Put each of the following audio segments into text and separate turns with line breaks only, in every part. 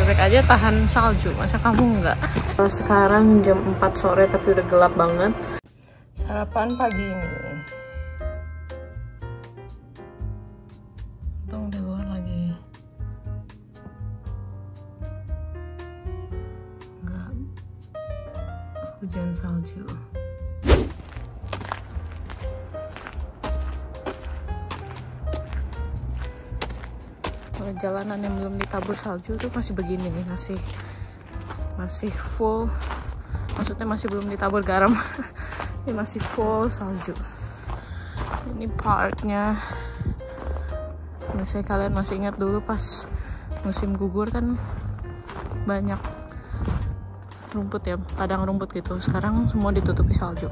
Bebek aja tahan salju, masa kamu enggak? Sekarang jam 4 sore tapi udah gelap banget. Sarapan pagi ini. Untung di luar lagi enggak hujan salju. Jalanan yang belum ditabur salju tuh masih begini nih, masih full, maksudnya masih belum ditabur garam. Ini masih full salju. Ini parknya. Misalnya kalian masih ingat dulu pas musim gugur kan banyak rumput ya, padang rumput gitu. Sekarang semua ditutupi salju.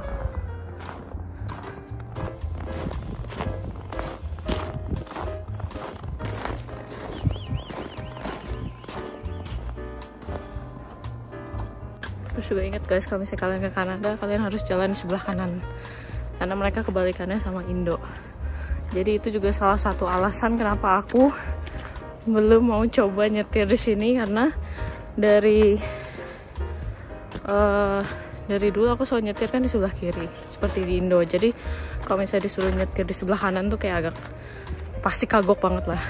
Terus juga ingat guys, kalau misalnya kalian ke Kanada, kalian harus jalan di sebelah kanan karena mereka kebalikannya sama Indo. Jadi itu juga salah satu alasan kenapa aku belum mau coba nyetir di sini, karena dari dulu aku selalu nyetir kan di sebelah kiri seperti di Indo. Jadi kalau misalnya disuruh nyetir di sebelah kanan tuh kayak agak pasti kagok banget lah.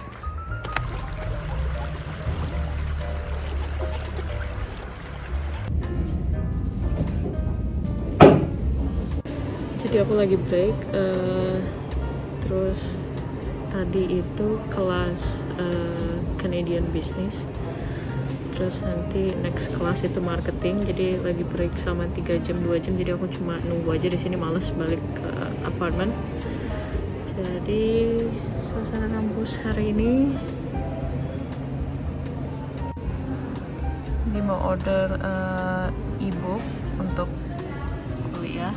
Jadi aku lagi break, terus tadi itu kelas Canadian Business, terus nanti next kelas itu marketing. Jadi lagi break sama 3 jam 2 jam, jadi aku cuma nunggu aja di sini, males balik ke apartemen. Jadi suasana kampus hari ini mau order e-book untuk kuliah.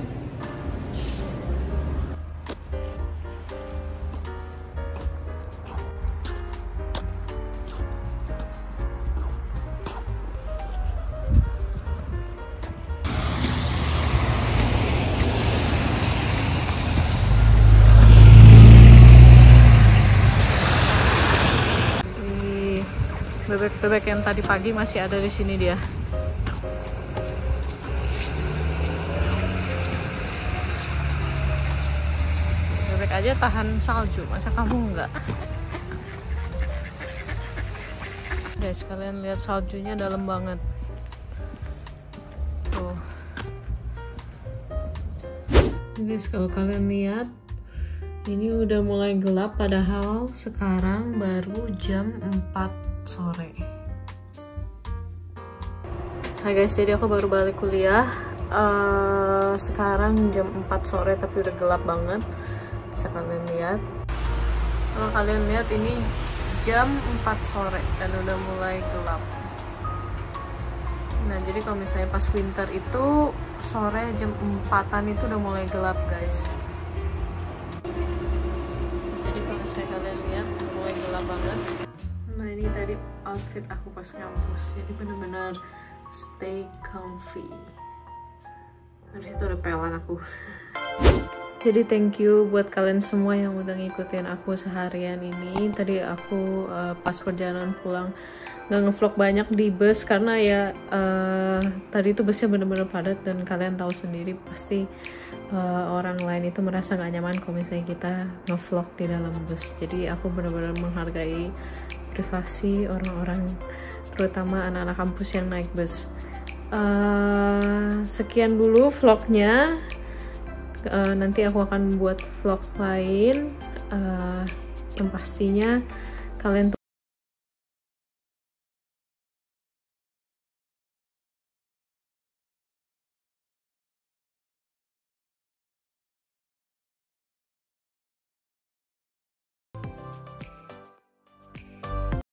Bebek-bebek yang tadi pagi masih ada di sini dia. Bebek aja tahan salju, masa kamu enggak? Guys, kalian lihat saljunya dalam banget. Tuh. Guys, kalau kalian lihat, ini udah mulai gelap padahal sekarang baru jam 4 sore. Hai guys, jadi aku baru balik kuliah. Sekarang jam 4 sore tapi udah gelap banget. Bisa kalian lihat. Kalau kalian lihat ini jam 4 sore dan udah mulai gelap. Nah, jadi kalau misalnya pas winter itu sore jam 4-an itu udah mulai gelap, guys. Jadi kalau misalnya kalian lihat udah mulai gelap banget. Nah, ini tadi outfit aku pas kampus, jadi bener-bener stay comfy. Habis itu ada pelan aku. Jadi thank you buat kalian semua yang udah ngikutin aku seharian ini. Tadi aku pas perjalanan pulang gak ngevlog banyak di bus karena ya tadi itu busnya bener-bener padat, dan kalian tahu sendiri pasti orang lain itu merasa gak nyaman kalau misalnya kita ngevlog di dalam bus. Jadi aku bener-bener menghargai privasi orang-orang, terutama anak-anak kampus yang naik bus. Sekian dulu vlognya. Nanti aku akan buat vlog lain yang pastinya kalian